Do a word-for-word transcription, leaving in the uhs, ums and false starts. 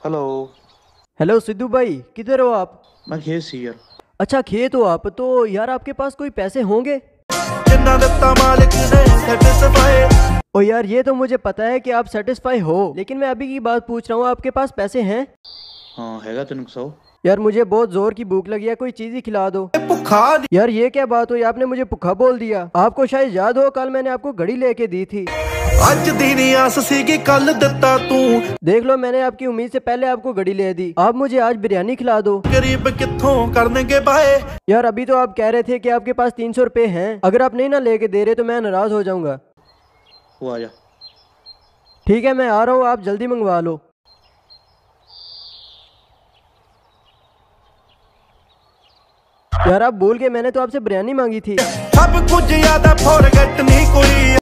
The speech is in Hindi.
हेलो। हेलो सिद्धू भाई, किधर हो आप? मैं खेत सी यार। अच्छा, खेत हो आप? तो यार आपके पास कोई पैसे होंगे? ओ यार, ये तो मुझे पता है कि आप सेटिस्फाई हो, लेकिन मैं अभी की बात पूछ रहा हूँ, आपके पास पैसे हैं? हाँ हैगा तेन सौ। यार मुझे बहुत जोर की भूख लगी है, कोई चीज ही खिला दो। यार ये क्या बात हुई, आपने मुझे भूखा बोल दिया। आपको शायद याद हो, कल मैंने आपको घड़ी लेके दी थी। आज दी नी आस सीगी कल दिता तू। देख लो, मैंने आपकी उम्मीद से पहले आपको घड़ी ले दी। आप मुझे आज बिरयानी खिला दो। गरीब कित्थों करनेंगे बाए। यार अभी तो आप कह रहे थे कि आपके पास तीन सौ रुपए हैं। अगर आप नहीं ना लेके दे रहे तो मैं नाराज हो जाऊंगा। वो आ जा। ठीक है, मैं आ रहा हूँ, आप जल्दी मंगवा लो। यार आप भूल गए, मैंने तो आपसे बिरयानी मांगी थी। सब कुछ याद है, फॉरगेट नहीं कोई।